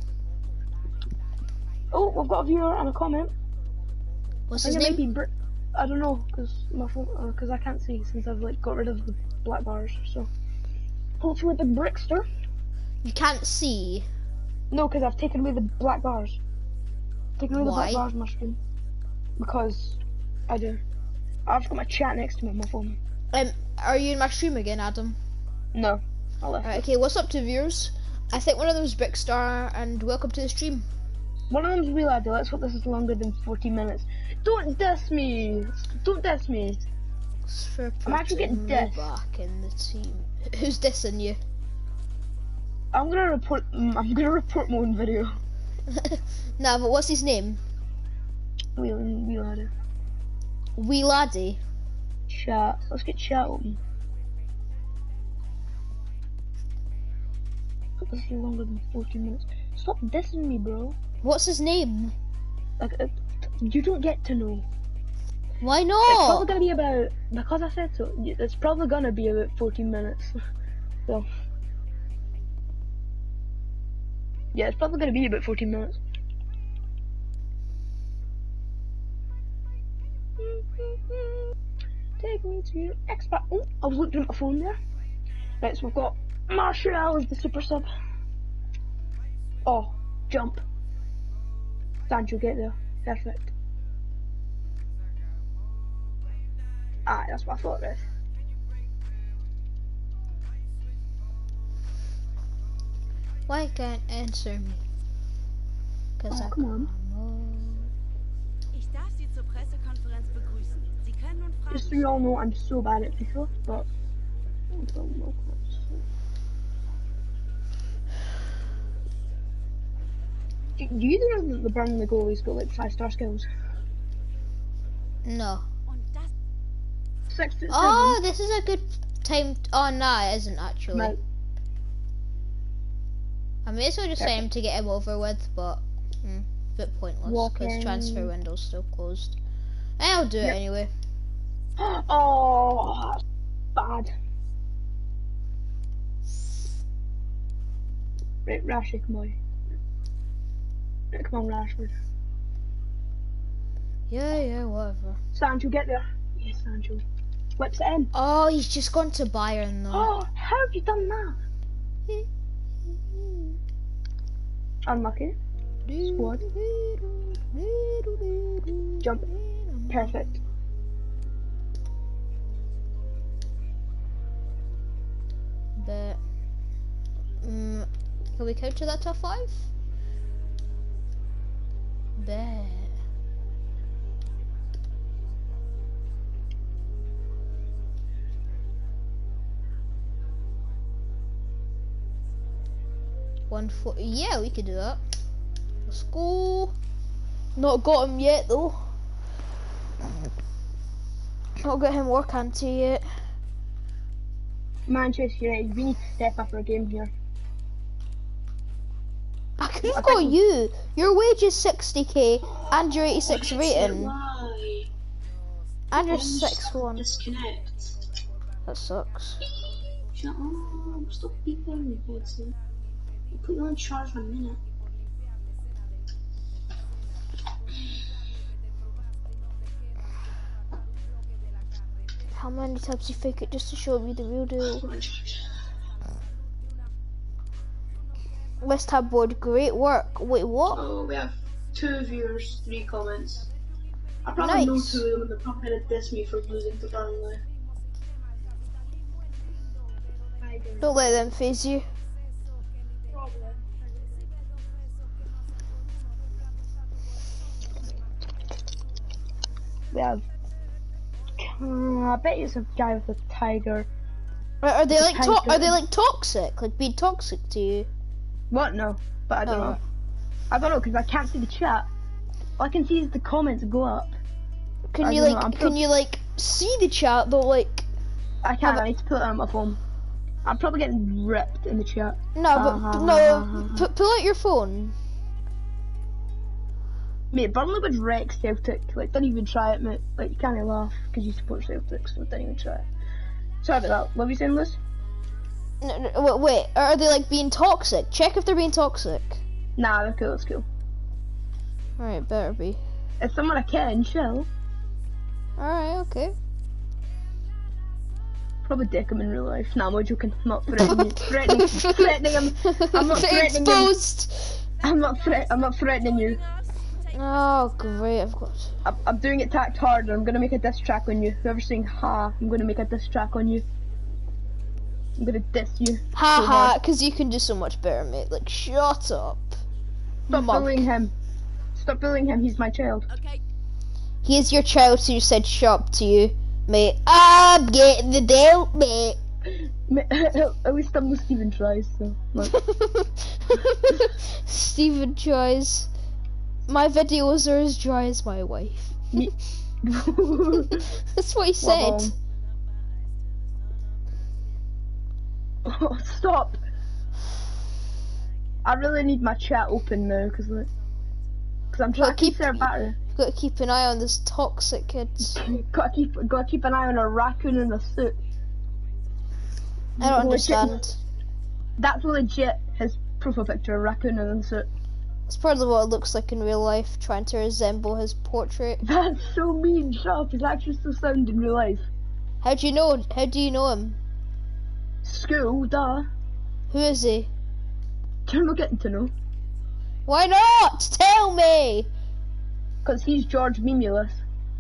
Oh, we've got a viewer and a comment. What's I his think it name? might be I don't know, cause my phone, cause I can't see since I've like got rid of the black bars. So hopefully the Brickster. You can't see. No, cause I've taken away the black bars. Taken away the Why? black bars on my screen. Because I do. I've got my chat next to me on my phone. Are you in my stream again, Adam? No, I left. Right, okay, what's up to viewers? I think one of them is Brickstar, and welcome to the stream. One of them's real idea. Let's hope this is longer than 14 minutes. Don't diss me! Don't diss me! I'm actually getting dissed. Back in the team. Who's dissing you? I'm gonna report my own video. Nah, but what's his name? Real idea. Wee Laddie. Chat. Let's get chat open. Hope this is longer than 14 minutes. Stop dissing me, bro. What's his name? Like, you don't get to know. Why It's not? probably gonna be about, because I said so, it's probably gonna be about 14 minutes. So. Yeah, it's probably gonna be about 14 minutes. Take me to your expert. Oh, I was looking at my phone there. Right, so we've got Martial as the super sub. Oh, jump. Sancho, get there. Perfect. Ah, that's what I thought of. Why can't answer me? Cause Oh, come on. Ich darf Sie zur Pressekonferenz begrüßen. Sie können nun fragen. Just so you all know, I'm so bad at FIFA, but do either of the Burnley goalies got like 5-star skills? No. Und das 6 to 7. Oh, this is a good time. Oh no, it isn't actually. Right. I may as well just say him to get him over with, but a bit pointless because transfer window's still closed. I'll do it anyway. Oh, that's bad. Right, Rashford, come on. Right, come on, Rashford. Yeah, whatever. Sancho, get there. Yes, Sancho. Whips it in. Oh, he's just gone to Bayern though. Oh, how have you done that? Unlucky. Squad. Jump. Perfect. But can we count to that top 5? Bet. 140. Yeah, we could do that. Let's go. Not got him yet though. Not got him or Kante yet. Manchester United, we need to step up our game here. I could have got you. Your wage is 60k and your 86 rating. Why? And you're Why did you 6'1". Disconnect. That sucks. Shut up. Stop beeping me, Benson. I'll put you on charge in a minute. How many times you fake it just to show me the real deal? Put on charge. West Ham board, great work. Wait, what? Oh, we have 2 viewers, 3 comments. I probably know Nice. 2 of them and they're probably gonna diss me for losing to Burnley. Don't let them phase you. We have. I bet it's a guy with a tiger. Are they like Tiger. are they like toxic? Like being toxic to you? What? No, but I don't Oh. know. I don't know because I can't see the chat. All I can see is the comments go up. Can I you don't know, like I'm can you like see the chat though? Like I can't. I need to put it on my phone. I'm probably getting ripped in the chat. no, but no. Pull out your phone. Mate, Burnley would wreck Celtic. Like, don't even try it, mate. Like, you can't laugh because you support Celtic, so don't even try it. Sorry about that. What were you saying, Liz? No, wait, are they like being toxic? Check if they're being toxic. Nah, they're cool. It's cool. Alright, better be. If someone I can, chill. Alright, okay. Probably dick him in real life. Nah, I'm joking. I'm not threatening. threatening him. I'm not threatening him. Exposed. I'm not threatening you. Oh great, I've got. I'm doing it tacked harder. I'm gonna make a diss track on you. Whoever's saying ha, I'm gonna make a diss track on you. I'm gonna diss you. Ha so ha, hard. because you can do so much better, mate. Like, shut up. Stop Monk. bullying him. Stop bullying him. He's my child. Okay. He is your child, so you said shut up to you, mate. I'm getting the deal, mate. At least I'm with Stephen tries. So. Look. Stephen tries. My videos are as dry as my wife. Me- That's what he Well, said. Oh, stop! I really need my chat open now because I'm trying to keep their battery. Gotta keep an eye on this toxic kids. Gotta keep an eye on a raccoon in a suit. I don't Legit- understand. That's legit his profile picture, a raccoon in a suit. It's probably what it looks like in real life, trying to resemble his portrait. That's so mean. Shut up. He's actually so sound in real life. How do you know? How do you know him? School, duh. Who is he? You're not getting to know. Why not? Tell me. Because he's George Mimulus.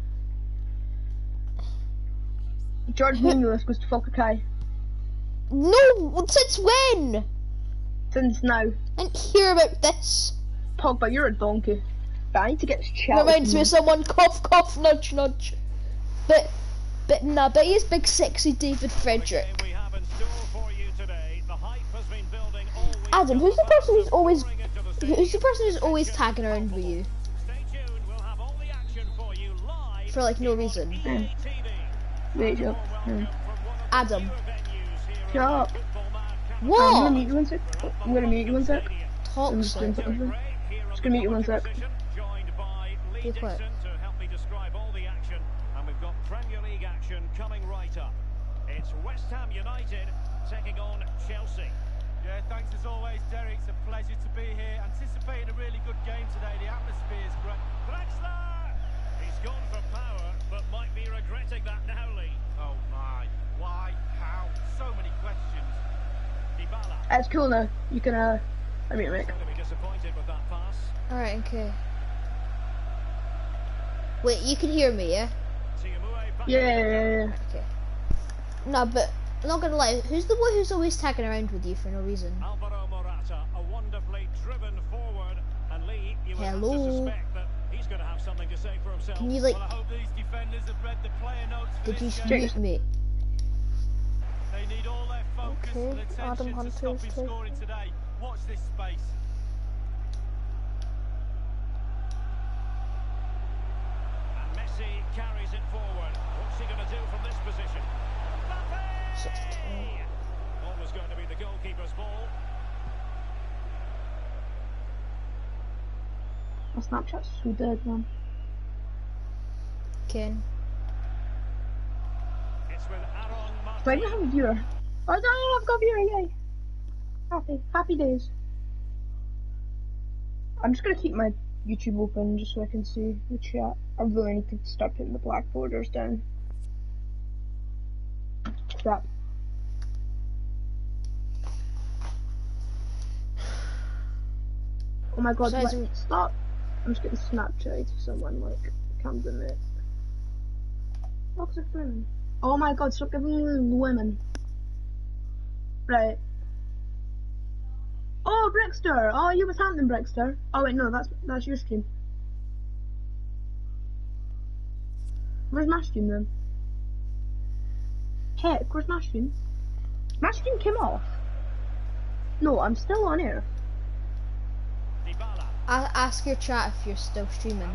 George Mimulus goes to Falkirk High. No, since when? Since now. I didn't hear about this. Pogba, you're a donkey. But I need to get this chat. Reminds me open. of someone. Cough, cough, nudge, nudge. But he is big, sexy David Frederick. We have in store for you today. The hype has been building all week. Adam, who's the person who's always tagging around with you Stay tuned. We'll have all the action for you live for like no reason? TV. Wait, Joe. Adam. Shut up. I'm What? gonna mute you one sec. I'm gonna mute you one sec. I'm just doing Toxic. something. Just gonna mute you one sec. Joined by Lee Be quiet. Dixon to help me describe all the action, and we've got Premier League action coming right up. It's West Ham United taking on Chelsea. Yeah, thanks as always, Derek. It's a pleasure to be here. Anticipating a really good game today. The atmosphere is great. Draxler! He's gone for power, but might be regretting that now, Lee. Oh my, why, how? So many questions. Dybala. It's cool now. You can I mean, Rick. Going to be disappointed with that pass. Alright, okay. Wait, you can hear me, yeah? Tiamue back. Yeah. Okay. No, but I'm not gonna lie. Who's the boy who's always tagging around with you for no reason? Alvaro Morata, a wonderfully driven forward, and Lee, you would have to Hello. suspect that he's going to have something to say for himself. Can you like? Well, I hope these defenders have read the player notes for Did you this game. mute me? They need all their focus Okay, and Adam attention to Hunter's stopping take. scoring today. Watch this space. And Messi carries it forward. What's he going to do from this position? Mbappe! Always going to be the goalkeeper's ball. My Snapchat's so dead, man. Ken. It's with Aaron Martin. Do I even have a viewer? Oh, no, I've got a viewer, yay! Happy days. I'm just gonna keep my YouTube open just so I can see the chat. I really need to start putting the black borders down. Crap. Oh my god, stop! I'm just getting Snapchat to someone like comes in it. Toxic women. Oh my god, stop giving me women. Right. Oh, Brickster! Oh, you was Hampton, Brickster. Oh wait, no, that's your stream. Where's my stream then? Heck, where's my stream? My stream came off. No, I'm still on air. Ask your chat if you're still streaming.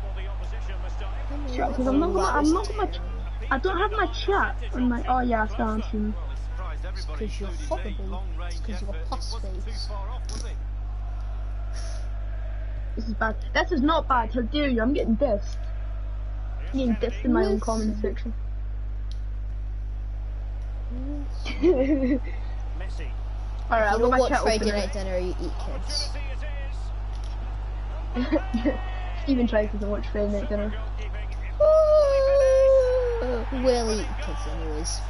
Chat, because I don't have my chat on my. Oh yeah, I'm still on stream. It's because you're horrible. It's because you're a puss face. This is bad. This is not bad. How dare you? I'm getting dissed. I'm getting dissed in my own comment section. Messi. Alright, I'll go watch chat Friday open. Night Dinner, you eat kids. Steven tries to watch Friday Night Dinner. We'll eat kids anyways.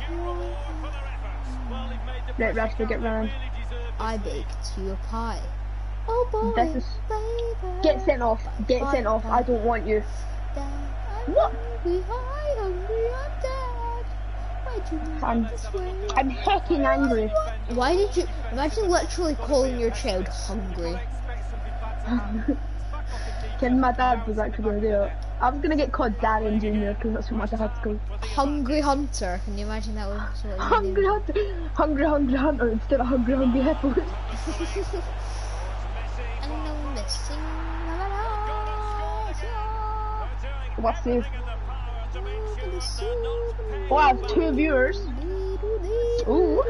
Right, Rashford, get round. I baked you a pie. Oh boy, This is... baby. Get sent off. Get sent off. I don't want you. What? I'm hecking angry. Why did you imagine literally calling your child hungry? Ken, my dad was actually going to do it. I was going to get called Darren Jr. because that's what my dad's called. Hungry Hunter. Can you imagine that was what you Hungry Hunter. Hungry Hunter instead of Hungry Hippos. What's this? Oh, I have 2 viewers. Ooh.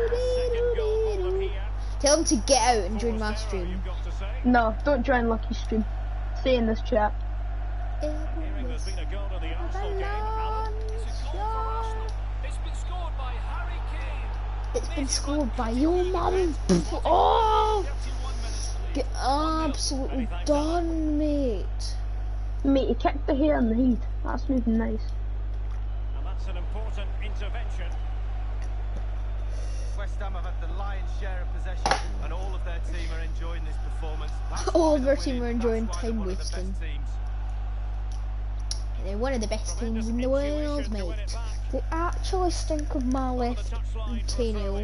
Tell them to get out and join my stream. No, don't join Lucky's stream. Stay in this chat. It's been scored by your mum. Oh! Get absolutely done, mate. Mate, he kicked the hair in the heat. That's moving nice. And that's an important intervention. West Ham have had the lion's share of possession, and all of their team are enjoying this performance. All of their team are enjoying time wasting. They're one of the best teams in the world, mate. They actually stink of my left tail.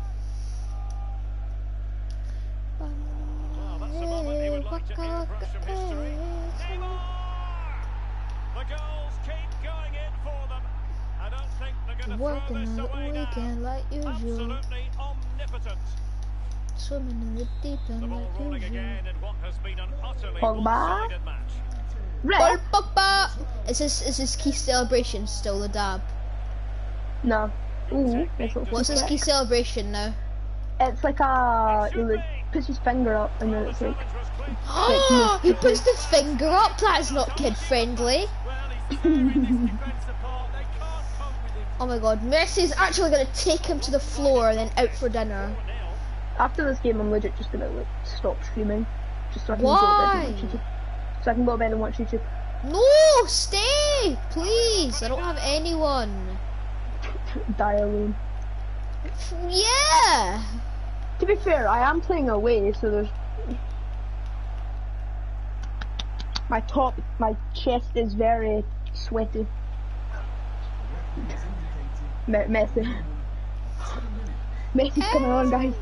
Well, that's a moment he would like to hear from some history. Neymar! The goals keep going in for them. I don't think they're going to throw this away now. Like usual. Absolutely omnipotent. Swimming in the deep end The ball like rolling usual. again in what has been an utterly Pogba. one-sided match. Right. Paul Pogba! Is his key celebration still the dab? No. Ooh, that's what What's his key celebration now? It's like he like, puts his finger up and then it's like... Oh, he puts the finger up? That's not kid friendly. Oh my god, Messi's actually going to take him to the floor and then out for dinner. After this game, I'm legit just gonna like stop streaming. Just so I can Why? go to bed and watch YouTube. So I can go to bed and watch YouTube. No, stay! Please, I don't have anyone. Die alone. Yeah! To be fair, I am playing away, so there's... My chest is very sweaty. Messi. Messi's coming on, guys.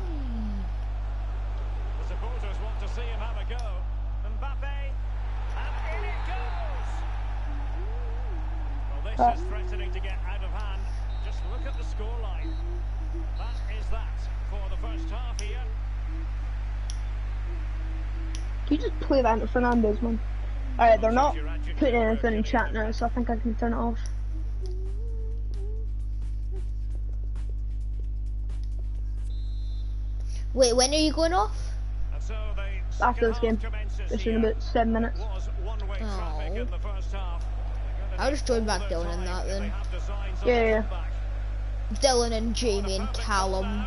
The supporters want to see him have a go. Mbappe, and in it goes. Well, this is threatening to get out of hand. Just look at the scoreline. That is that for the first half here. You just play that into Fernandez, man. Alright, they're not putting anything in chat now, so I think I can turn it off. Wait, when are you going off? After this game. Just in about 7 minutes. Oh. I'll just join back Dylan in that then. Yeah. Dylan and Jamie and Callum.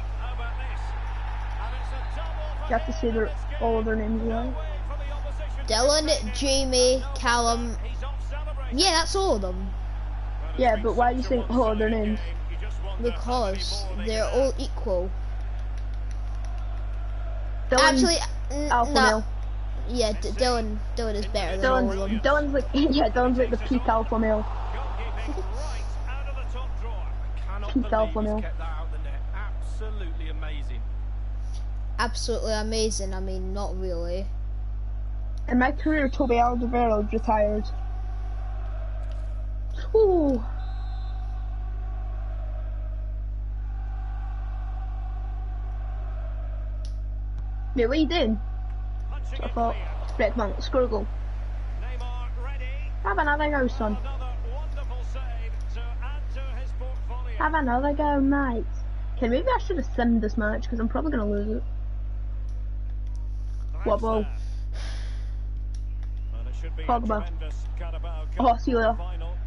You have to say all of their names right. Dylan, Jamie, Callum. Yeah, that's all of them. Yeah, but why are you saying all of their names? Because they're all equal. Dylan, Actually, Alpha no. male. Yeah, Dylan is better than all of them. Dylan's like, yeah, Dylan's like the peak alpha male. Peak alpha male. Absolutely amazing. Absolutely amazing. I mean, not really. In my career, Toby Alderweireld retired. Ooh. Wait, what are you doing? So I thought, Redman, score a goal. Have another go, son. Have another go, mate. Okay, maybe I should have simmed this match, because I'm probably going to lose it. What ball? Pogba. Oh, see you later.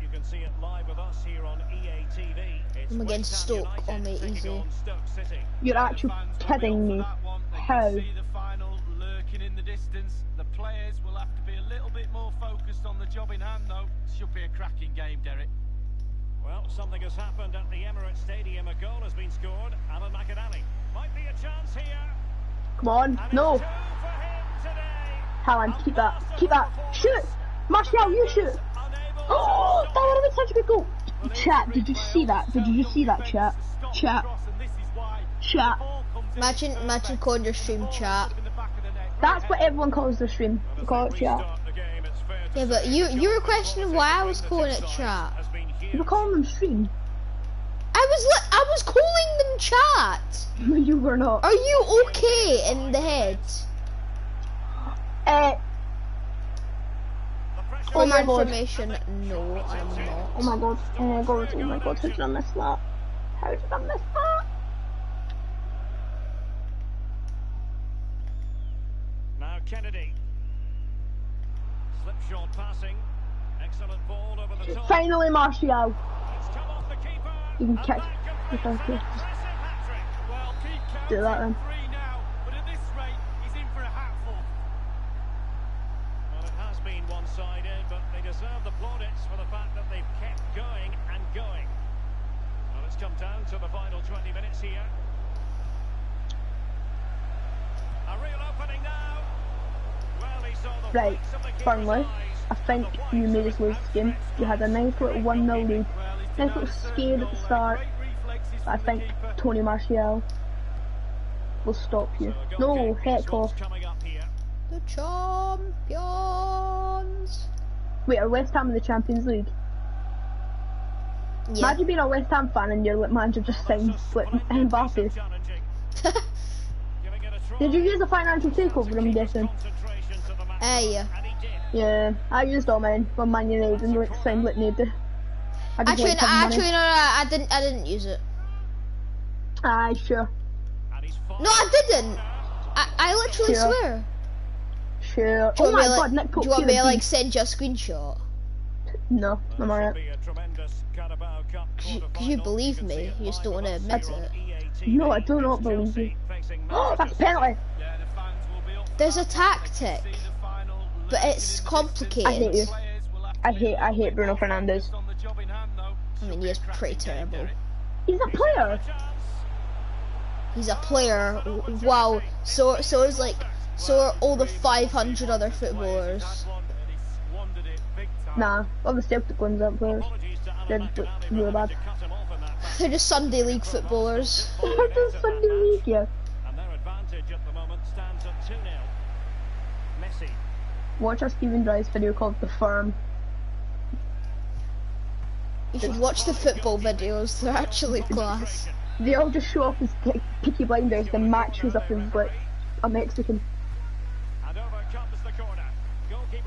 I'm against Stoke on me easy. You're actually kidding me. How? The final lurking in the distance. The players will have to be a little bit more focused on the job in hand, though. Should be a cracking game, Derek. Well, something has happened at the Emirates Stadium. A goal has been scored. Alan McAnally might be a chance here. Come on, no. Haaland, keep that. Keep that. Shoot! Martial, you shoot! Oh, that would have been such a good goal. Chat, did you see that? Did you see that, chat? Chat. Chat. Imagine calling your stream chat. That's what everyone calls their stream. They call it chat. Yeah, but you were questioning why I was calling it chat. You were calling them stream. I was calling them chat. No, you were not. Are you okay in the head? Oh my god. Information, no, I'm not. Oh my god. Oh my god. Oh my god. How did I miss that? How did I miss that? Now Kennedy. Slipshod passing. Excellent ball over the top. Finally, Martial. It's come off the keeper. You can catch. Well, keep do that then. Now, but at this rate, he's in for a hatful. Well, it has been one-sided, but they deserve the plaudits for the fact that they've kept going and going. Well, it's come down to the final 20 minutes here. A real opening now. Well, he saw the Right, flicks of the keeper's Burnley, eyes. I think you made us lose this game. You had a nice little 1-0 lead. Nice little scared at the start. But I think Tony Martial will stop you. No, heck off. The champions. Wait, are West Ham in the Champions League? Yeah. Imagine being a West Ham fan and your manager just signed like Mbappe. Did you use a financial takeover, I'm guessing? Yeah. Yeah, I used all mine when Man United and like signed like nobody. Actually, no, I didn't use it. Aye, sure. No, I didn't. I literally Sure. swear. Sure. Do you Oh want my me, god, Nick do you want me to like send you a screenshot? No, I'm alright. Cause you believe me, you just don't want to admit it. No, I do not believe you. Oh, that's a penalty! There's a tactic, but it's complicated. I hate you. I hate Bruno Fernandes. I mean, he is pretty terrible. He's a player! He's a player. Wow. So is like, so are all the 500 other footballers. Nah, all the Celtic ones aren't players. They're really bad. They're just Sunday League footballers. They're just Sunday League, yeah. And their advantage at the moment stands at 2-0. Messi. Watch our Stephen Dry's video called The Firm. You should watch the football videos. They're actually class. They all just show off as Peaky Blinders. The match was up as like a Mexican. And over comes the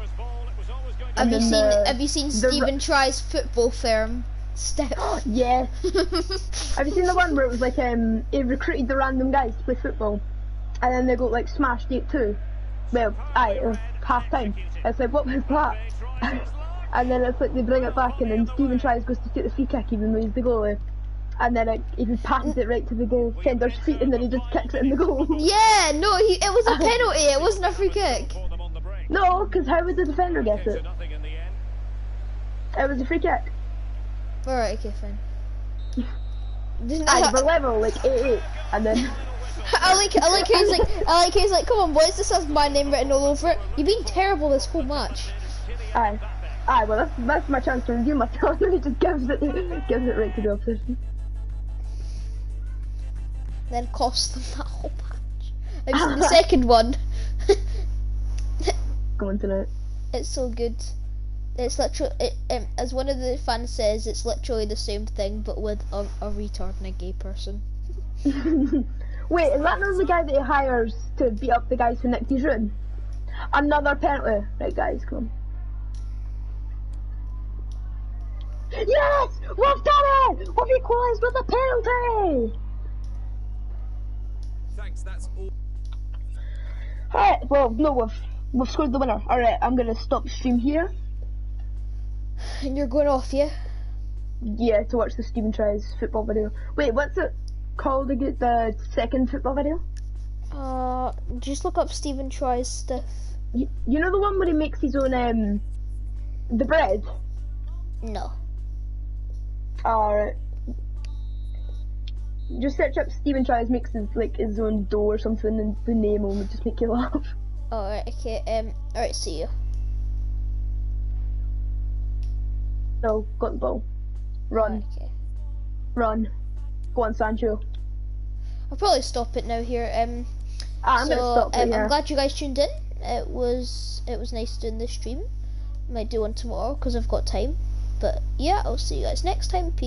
Have you seen Stephen Try's football firm? Step. Yes. Have you seen the one where it was like he recruited the random guys to play football, and then they got like smashed 8-2. Well, half time. It's like, what was that? And then it's like they bring it back, and then Stephen Tries goes to take the free kick even though he's the goalie, and then he just passes it right to the defender's feet, and then he just kicks it in the goal. Yeah, no, it was a penalty. It wasn't a free kick. No, because how would the defender get it? It was a free kick. Alright, okay, fine. We're level, like 8-8, and then. I like how he's like, come on boys, this has my name written all over it. You've been terrible this whole match. Aye, well that's my chance to redeem myself, and he just gives it right to the opposition. Then cost them that whole match. I've seen the second one. Going tonight. It's so good. It's literally, as one of the fans says, it's literally the same thing, but with a retard and a gay person. Wait, is that not the guy that he hires to beat up the guys who nicked his room? Another penalty. Right, guys, come on. Yes! We've done it! We've equalised with a penalty! Thanks, that's all. Alright, well, no, we've scored the winner. Alright, I'm gonna stop stream here. And you're going off, yeah? Yeah, to watch the Stephen Tries football video. Wait, what's it called to get the second football video? Just look up Stephen Tries stuff. You know the one where he makes his own, the bread? No. Alright. Just search up Stephen Tries makes his own dough or something, and the name will just make you laugh. Alright, okay, alright, see you. No, got the ball. Run. Okay. Run. Go on, Sancho. I'll probably stop it now here. I'm gonna stop it, yeah. I'm glad you guys tuned in. It was nice doing this stream. Might do one tomorrow because I've got time. But yeah, I'll see you guys next time. Peace.